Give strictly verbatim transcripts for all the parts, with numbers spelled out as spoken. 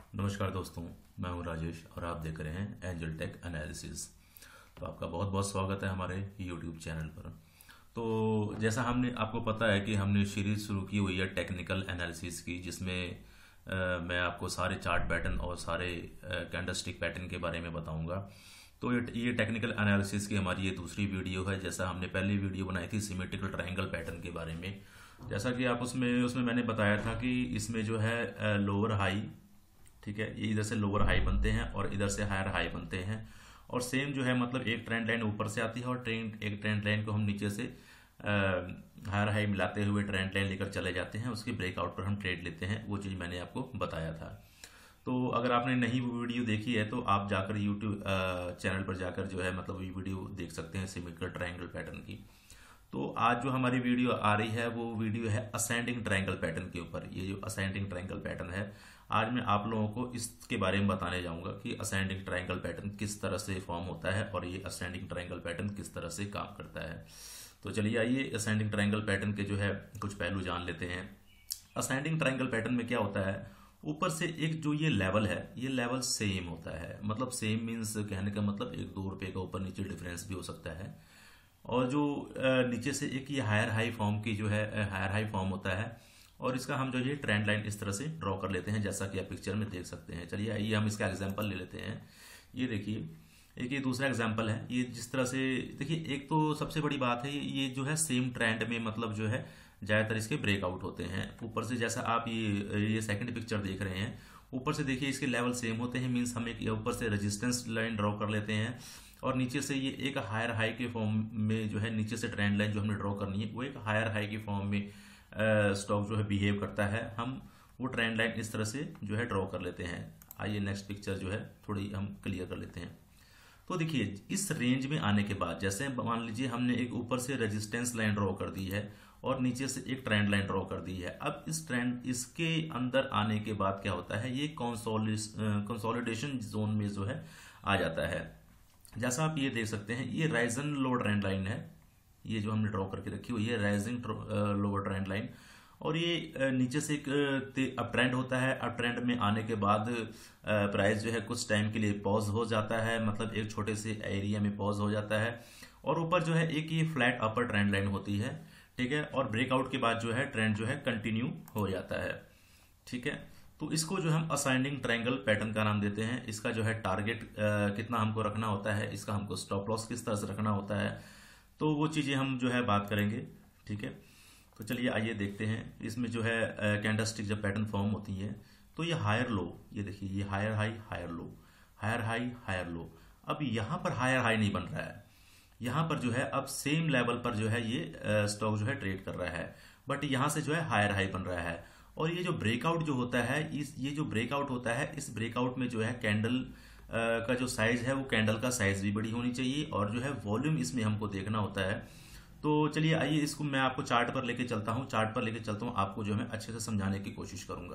नमस्कार दोस्तों, मैं हूं राजेश और आप देख रहे हैं एंजल टेक एनालिसिस। तो आपका बहुत बहुत स्वागत है हमारे यूट्यूब चैनल पर। तो जैसा हमने आपको पता है कि हमने सीरीज शुरू की हुई है टेक्निकल एनालिसिस की, जिसमें अ, मैं आपको सारे चार्ट पैटर्न और सारे कैंडलस्टिक पैटर्न के बारे में बताऊंगा। तो ये ये टेक्निकल एनालिसिस की हमारी ये दूसरी वीडियो है। जैसा हमने पहली वीडियो बनाई थी सिमेट्रिकल ट्रायंगल पैटर्न के बारे में, जैसा कि आप उसमें उसमें मैंने बताया था कि इसमें जो है लोअर हाई, ठीक है, ये इधर से लोअर हाई बनते हैं और इधर से हायर हाई बनते हैं। और सेम जो है मतलब एक ट्रेंड लाइन ऊपर से आती है और ट्रेंड एक ट्रेंड लाइन को हम नीचे से हायर हाई मिलाते हुए ट्रेंड लाइन लेकर चले जाते हैं। उसके ब्रेकआउट पर हम ट्रेड लेते हैं। वो चीज़ मैंने आपको बताया था। तो अगर आपने नहीं वो वीडियो देखी है तो आप जाकर यूट्यूब चैनल पर जाकर जो है मतलब ये वीडियो देख सकते हैं सिमेट्रिकल ट्रायंगल पैटर्न की। तो आज जो हमारी वीडियो आ रही है वो वीडियो है असेंडिंग ट्रायंगल पैटर्न के ऊपर। ये जो असेंडिंग ट्रायंगल पैटर्न है, आज मैं आप लोगों को इसके बारे में बताने जाऊंगा कि असेंडिंग ट्रायंगल पैटर्न किस तरह से फॉर्म होता है और ये असेंडिंग ट्रायंगल पैटर्न किस तरह से काम करता है। तो चलिए आइए असेंडिंग ट्रायंगल पैटर्न के जो है कुछ पहलू जान लेते हैं। असेंडिंग ट्रायंगल पैटर्न में क्या होता है, ऊपर से एक जो ये लेवल है ये लेवल सेम होता है। मतलब सेम मीन्स कहने का मतलब एक दो रुपए का ऊपर नीचे डिफरेंस भी हो सकता है। और जो नीचे से एक ये हायर हाई फॉर्म की जो है हायर हाई फॉर्म होता है और इसका हम जो ये ट्रेंड लाइन इस तरह से ड्रॉ कर लेते हैं, जैसा कि आप पिक्चर में देख सकते हैं। चलिए आइए हम इसका एग्जांपल ले लेते हैं। ये देखिए, एक ये दूसरा एग्जांपल है। ये जिस तरह से देखिए, एक तो सबसे बड़ी बात है ये जो है सेम ट्रेंड में मतलब जो है ज़्यादातर इसके ब्रेकआउट होते हैं ऊपर से। जैसा आप ये ये सेकंड पिक्चर देख रहे हैं, ऊपर से देखिए इसके लेवल सेम होते हैं। मीन्स हम एक ऊपर से रेजिस्टेंस लाइन ड्रॉ कर लेते हैं और नीचे से ये एक हायर हाई के फॉर्म में जो है नीचे से ट्रेंड लाइन जो हमने ड्रॉ करनी है वो एक हायर हाई के फॉर्म में स्टॉक जो है बिहेव करता है। हम वो ट्रेंड लाइन इस तरह से जो है ड्रॉ कर लेते हैं। आइए नेक्स्ट पिक्चर जो है थोड़ी हम क्लियर कर लेते हैं। तो देखिए इस रेंज में आने के बाद, जैसे मान लीजिए हमने एक ऊपर से रेजिस्टेंस लाइन ड्रॉ कर दी है और नीचे से एक ट्रेंड लाइन ड्रॉ कर दी है। अब इस ट्रेंड इसके अंदर आने के बाद क्या होता है, ये कंसोलिडेशन जोन में जो है आ जाता है। जैसा आप ये देख सकते हैं, ये राइजन लोअर ट्रेंड लाइन है। ये जो हमने ड्रॉ करके रखी हुई है राइजिंग लोअर ट्रेंड लाइन। और ये नीचे से एक अप ट्रेंड होता है। अप ट्रेंड में आने के बाद प्राइस जो है कुछ टाइम के लिए पॉज हो जाता है, मतलब एक छोटे से एरिया में पॉज हो जाता है। और ऊपर जो है एक ये फ्लैट अपर ट्रेंड लाइन होती है, ठीक है। और ब्रेकआउट के बाद जो है ट्रेंड जो है कंटिन्यू हो जाता है, ठीक है। तो इसको जो हम असेंडिंग ट्रायंगल पैटर्न का नाम देते हैं। इसका जो है टारगेट कितना हमको रखना होता है, इसका हमको स्टॉप लॉस किस तरह से रखना होता है, तो वो चीज़ें हम जो है बात करेंगे, ठीक है। तो चलिए आइए देखते हैं। इसमें जो है कैंडलस्टिक जब पैटर्न फॉर्म होती है तो ये हायर लो, ये देखिए ये higher high higher low, higher high higher low. अब यहाँ पर हायर हाई नहीं बन रहा है, यहाँ पर जो है अब सेम लेवल पर जो है ये स्टॉक जो है ट्रेड कर रहा है, बट यहाँ से जो है हायर हाई बन रहा है। और ये जो ब्रेकआउट जो होता है, इस ये जो ब्रेकआउट होता है, इस ब्रेकआउट में जो है कैंडल का जो साइज है वो कैंडल का साइज भी बड़ी होनी चाहिए और जो है वॉल्यूम इसमें हमको देखना होता है। तो चलिए आइए इसको मैं आपको चार्ट पर लेके चलता हूँ। चार्ट पर लेके चलता हूँ, आपको जो है मैं अच्छे से समझाने की कोशिश करूंगा।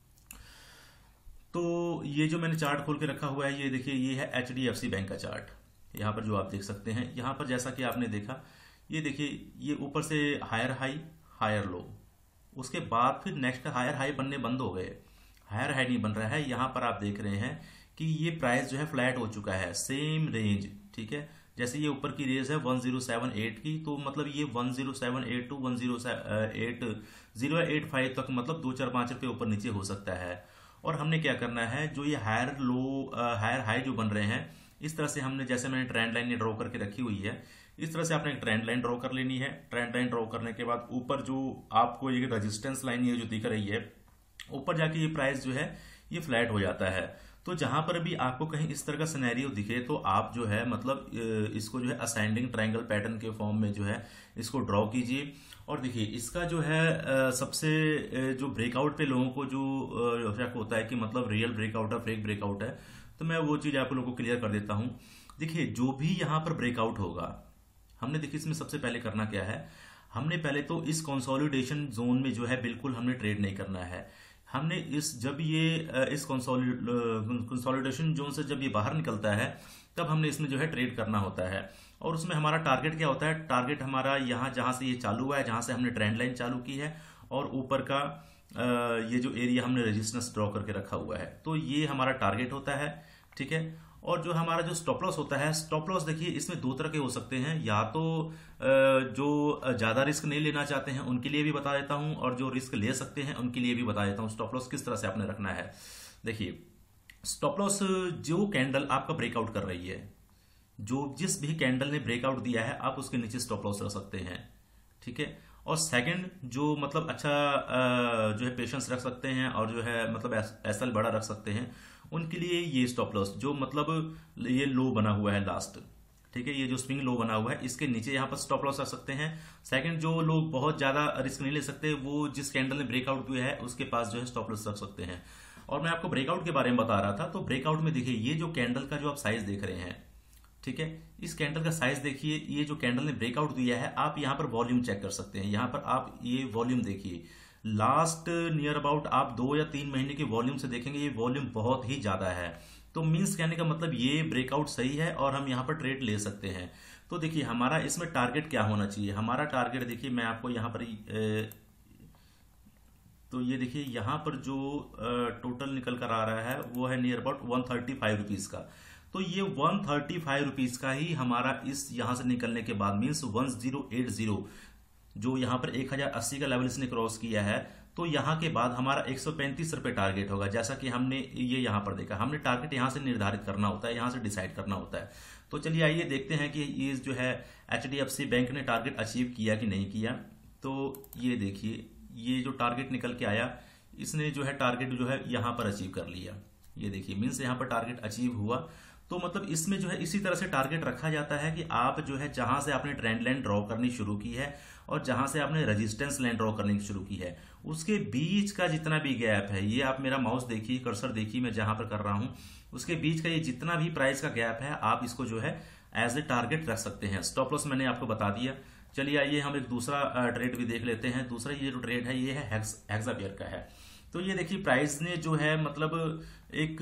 तो ये जो मैंने चार्ट खोल के रखा हुआ है, ये देखिए ये है H D F C bank का चार्ट। यहाँ पर जो आप देख सकते हैं, यहाँ पर जैसा कि आपने देखा, ये देखिए ये ऊपर से हायर हाई हायर लो, उसके बाद फिर नेक्स्ट हायर हाई बनने बंद हो गए, हायर हाई नहीं बन रहा है। यहाँ पर आप देख रहे हैं कि ये प्राइस जो है फ्लैट हो चुका है, सेम रेंज, ठीक है। जैसे ये ऊपर की रेंज है वन जीरो सेवन एट की, तो मतलब ये one zero seven eight two one zero eight zero eight five तक मतलब दो चार पाँच रुपये ऊपर नीचे हो सकता है। और हमने क्या करना है, जो ये हायर लो हायर हाई जो बन रहे हैं, इस तरह से हमने, जैसे मैंने ट्रेंड लाइन ड्रॉ करके रखी हुई है, इस तरह से आपने एक ट्रेंड लाइन ड्रॉ कर लेनी है। ट्रेंड लाइन ड्रॉ करने के बाद ऊपर जो आपको ये रेजिस्टेंस लाइन ये जो दिख रही है, ऊपर जाके ये प्राइस जो है ये फ्लैट हो जाता है। तो जहां पर भी आपको कहीं इस तरह का सिनेरियो दिखे तो आप जो है मतलब इसको जो है असेंडिंग ट्रायंगल पैटर्न के फॉर्म में जो है इसको ड्रॉ कीजिए। और देखिए इसका जो है सबसे जो ब्रेकआउट पे लोगों को जो शक होता है कि मतलब रियल ब्रेकआउट है फेक ब्रेकआउट है, तो मैं वो चीज आप लोगों को क्लियर कर देता हूं। देखिए जो भी यहाँ पर ब्रेकआउट होगा, हमने देखिए इसमें सबसे पहले करना क्या है, हमने पहले तो इस कंसोलिडेशन जोन में जो है बिल्कुल हमने ट्रेड नहीं करना है। हमने इस जब ये इस कंसोलिडेशन जोन से जब ये बाहर निकलता है तब हमने इसमें जो है ट्रेड करना होता है। और उसमें हमारा टारगेट क्या होता है, टारगेट हमारा यहाँ जहां से ये चालू हुआ है, जहां से हमने ट्रेंड लाइन चालू की है और ऊपर का ये जो एरिया हमने रेजिस्टेंस ड्रॉ करके रखा हुआ है, तो ये हमारा टारगेट होता है। ठीक है, और जो हमारा जो स्टॉप लॉस होता है, स्टॉप लॉस देखिए इसमें दो तरह के हो सकते हैं, या तो जो ज़्यादा रिस्क नहीं लेना चाहते हैं उनके लिए भी बता देता हूं, और जो रिस्क ले सकते हैं उनके लिए भी बता देता हूं स्टॉप लॉस किस तरह से आपने रखना है। देखिए स्टॉप लॉस जो कैंडल आपका ब्रेकआउट कर रही है, जो जिस भी कैंडल ने ब्रेकआउट दिया है आप उसके नीचे स्टॉप लॉस रख सकते हैं। ठीक है, और सेकंड जो मतलब अच्छा जो है पेशेंस रख सकते हैं और जो है मतलब एसएल बड़ा रख सकते हैं, उनके लिए ये स्टॉप लॉस जो मतलब ये लो बना हुआ है लास्ट, ठीक है, ये जो स्विंग लो बना हुआ है इसके नीचे यहाँ पर स्टॉप लॉस रख सकते हैं। सेकंड जो लोग बहुत ज्यादा रिस्क नहीं ले सकते, वो जिस कैंडल ने ब्रेकआउट किया है उसके पास जो है स्टॉप लॉस रख सकते हैं। और मैं आपको ब्रेकआउट के बारे में बता रहा था, तो ब्रेकआउट में देखिए ये जो कैंडल का जो आप साइज देख रहे हैं, ठीक है, इस कैंडल का साइज देखिए, ये जो कैंडल ने ब्रेकआउट दिया है आप यहाँ पर वॉल्यूम चेक कर सकते हैं। यहाँ पर आप ये वॉल्यूम देखिए, लास्ट नियर अबाउट आप दो या तीन महीने के वॉल्यूम से देखेंगे ये वॉल्यूम बहुत ही ज्यादा है। तो मींस कहने का मतलब ये ब्रेकआउट सही है और हम यहाँ पर ट्रेड ले सकते हैं। तो देखिए हमारा इसमें टारगेट क्या होना चाहिए, हमारा टारगेट देखिए मैं आपको यहाँ पर ए, तो ये देखिए यहाँ पर जो टोटल निकल कर आ रहा है वो है near about one thirty five rupees का। तो ये वन थर्टी फाइव रुपीज का ही हमारा इस यहां से निकलने के बाद means one zero eight zero जो यहां पर एक हजार अस्सी का लेवल इसने क्रॉस किया है, तो यहां के बाद हमारा एक सौ पैंतीस रुपए टारगेट होगा। जैसा कि हमने ये यहां पर देखा, हमने टारगेट यहां से निर्धारित करना होता है, यहां से डिसाइड करना होता है। तो चलिए आइए देखते हैं कि ये जो है H D F C bank ने टारगेट अचीव किया कि नहीं किया। तो ये देखिए ये जो टारगेट निकल के आया, इसने जो है टारगेट जो है यहां पर अचीव कर लिया। ये देखिए मीन्स यहां पर टारगेट अचीव हुआ। तो मतलब इसमें जो है इसी तरह से टारगेट रखा जाता है कि आप जो है जहां से आपने ट्रेंड लाइन ड्रॉ करनी शुरू की है और जहां से आपने रेजिस्टेंस लाइन ड्रॉ करनी शुरू की है, उसके बीच का जितना भी गैप है, ये आप मेरा माउस देखिए, कर्सर देखिए मैं जहां पर कर रहा हूं, उसके बीच का ये जितना भी प्राइस का गैप है आप इसको जो है एज ए टारगेट रख सकते हैं। स्टॉप लॉस मैंने आपको बता दिया। चलिए आइए हम एक दूसरा ट्रेड भी देख लेते हैं। दूसरा ये जो ट्रेड है ये है हेक्सापेयर का है। तो ये देखिए प्राइस ने जो है मतलब एक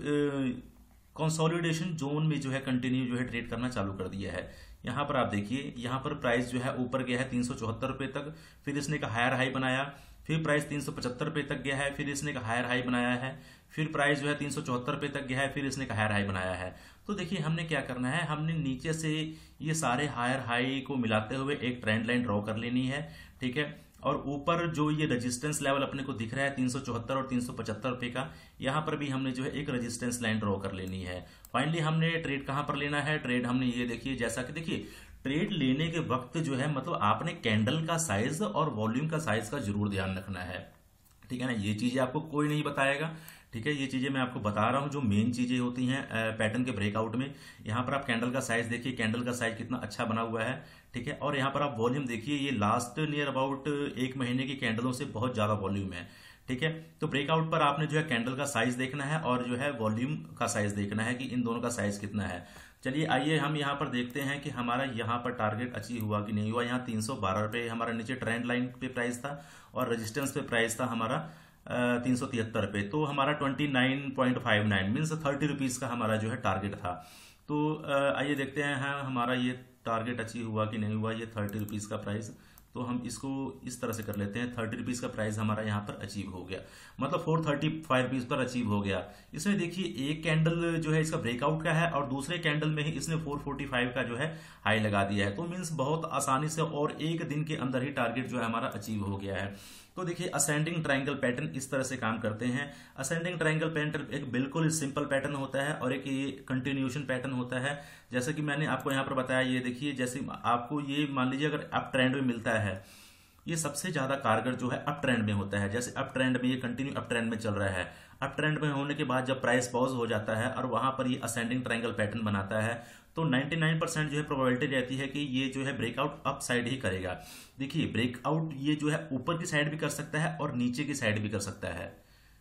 कंसोलिडेशन जोन में जो है कंटिन्यू जो है ट्रेड करना चालू कर दिया है। यहाँ पर आप देखिए, यहाँ पर प्राइस जो है ऊपर गया है तीन सौ चौहत्तर रुपए तक, फिर इसने एक हायर हाई बनाया, फिर प्राइस तीन सौ पचहत्तर रुपए तक गया है, फिर इसने एक हायर हाई बनाया है, फिर प्राइस जो है तीन सौ चौहत्तर रुपए तक गया है, फिर इसने एक हायर हाई बनाया है। तो देखिए हमने क्या करना है, हमने नीचे से ये सारे हायर हाई को मिलाते हुए एक ट्रेंड लाइन ड्रॉ कर लेनी है। ठीक है, और ऊपर जो ये रेजिस्टेंस लेवल अपने को दिख रहा है तीन सौ चौहत्तर और तीन सौ पचहत्तर रुपए का, यहाँ पर भी हमने जो है एक रेजिस्टेंस लाइन ड्रॉ कर लेनी है। फाइनली हमने ट्रेड कहां पर लेना है, ट्रेड हमने ये देखिए, जैसा कि देखिए ट्रेड लेने के वक्त जो है मतलब आपने कैंडल का साइज और वॉल्यूम का साइज का जरूर ध्यान रखना है। ठीक है ना, ये चीजें आपको कोई नहीं बताएगा। ठीक है, ये चीजें मैं आपको बता रहा हूं जो मेन चीजें होती हैं पैटर्न के ब्रेकआउट में। यहाँ पर आप कैंडल का साइज देखिए, कैंडल का साइज कितना अच्छा बना हुआ है। ठीक है, और यहाँ पर आप वॉल्यूम देखिए, ये लास्ट नियर अबाउट एक महीने की कैंडलों से बहुत ज्यादा वॉल्यूम है। ठीक है, तो ब्रेकआउट पर आपने जो है कैंडल का साइज देखना है और जो है वॉल्यूम का साइज देखना है कि इन दोनों का साइज कितना है। चलिए आइए हम यहाँ पर देखते हैं कि हमारा यहाँ पर टारगेट अचीव हुआ कि नहीं हुआ। यहाँ तीन सौ बारह रुपए हमारा नीचे ट्रेंड लाइन पे प्राइस था और रेजिस्टेंस पे प्राइस था हमारा तीन सौ तिहत्तर रुपए, तो हमारा twenty nine point five nine means thirty rupees का हमारा जो है टारगेट था। तो आइए देखते हैं हाँ हमारा ये टारगेट अचीव हुआ कि नहीं हुआ। ये थर्टी रुपीज का प्राइस, तो हम इसको इस तरह से कर लेते हैं, थर्टी रुपीज का प्राइस हमारा यहाँ पर अचीव हो गया, मतलब फोर थर्टी फाइव रुपीज पर अचीव हो गया। इसमें देखिए एक कैंडल जो है इसका ब्रेकआउट का है और दूसरे कैंडल में ही इसने फोर फोर्टी फाइव का जो है हाई लगा दिया है। तो मीन्स बहुत आसानी से और एक दिन के अंदर ही टारगेट जो है हमारा अचीव हो गया है। तो देखिए असेंडिंग ट्रायंगल पैटर्न इस तरह से काम करते हैं। असेंडिंग ट्रायंगल पैटर्न एक बिल्कुल सिंपल पैटर्न होता है और एक ये कंटिन्यूएशन पैटर्न होता है। जैसे कि मैंने आपको यहाँ पर बताया, ये देखिए जैसे आपको ये मान लीजिए अगर अप ट्रेंड में मिलता है, ये सबसे ज्यादा कारगर जो है अप ट्रेंड में होता है। जैसे अप ट्रेंड में ये कंटिन्यू अप ट्रेंड में चल रहा है, अप ट्रेंड में होने के बाद जब प्राइस पॉज हो जाता है और वहां पर ये असेंडिंग ट्रायंगल पैटर्न बनाता है, तो निन्यानवे परसेंट जो है प्रोबेबिलिटी रहती है कि ये जो है ब्रेकआउट अप साइड ही करेगा। देखिए ब्रेकआउट ये जो है ऊपर की साइड भी कर सकता है और नीचे की साइड भी कर सकता है।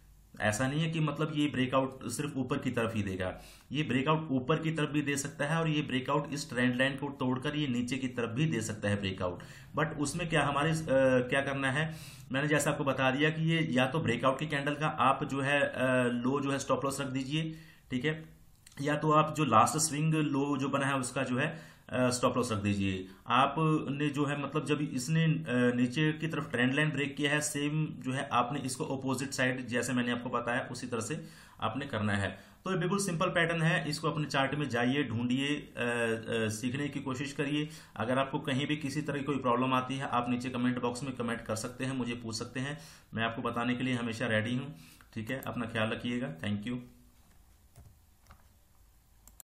ऐसा नहीं है कि मतलब ये ब्रेकआउट सिर्फ ऊपर की तरफ ही देगा, ये ब्रेकआउट ऊपर की तरफ भी दे सकता है और ये ब्रेकआउट इस ट्रेंड लाइन को तोड़कर ये नीचे की तरफ भी दे सकता है ब्रेकआउट। बट उसमें क्या हमारे आ, क्या करना है, मैंने जैसा आपको बता दिया कि ये या तो ब्रेकआउट की कैंडल का आप जो है आ, लो जो है स्टॉप लॉस रख दीजिए। ठीक है, या तो आप जो लास्ट स्विंग लो जो बना है उसका जो है स्टॉप लॉस रख दीजिए। आपने जो है मतलब जब इसने अ, नीचे की तरफ ट्रेंड लाइन ब्रेक किया है, सेम जो है आपने इसको अपोजिट साइड जैसे मैंने आपको बताया उसी तरह से आपने करना है। तो ये बिल्कुल सिंपल पैटर्न है, इसको अपने चार्ट में जाइए, ढूंढिए, अ, अ, सीखने की कोशिश करिए। अगर आपको कहीं भी किसी तरह की कोई प्रॉब्लम आती है, आप नीचे कमेंट बॉक्स में कमेंट कर सकते हैं, मुझे पूछ सकते हैं, मैं आपको बताने के लिए हमेशा रेडी हूँ। ठीक है, अपना ख्याल रखिएगा। Thank you.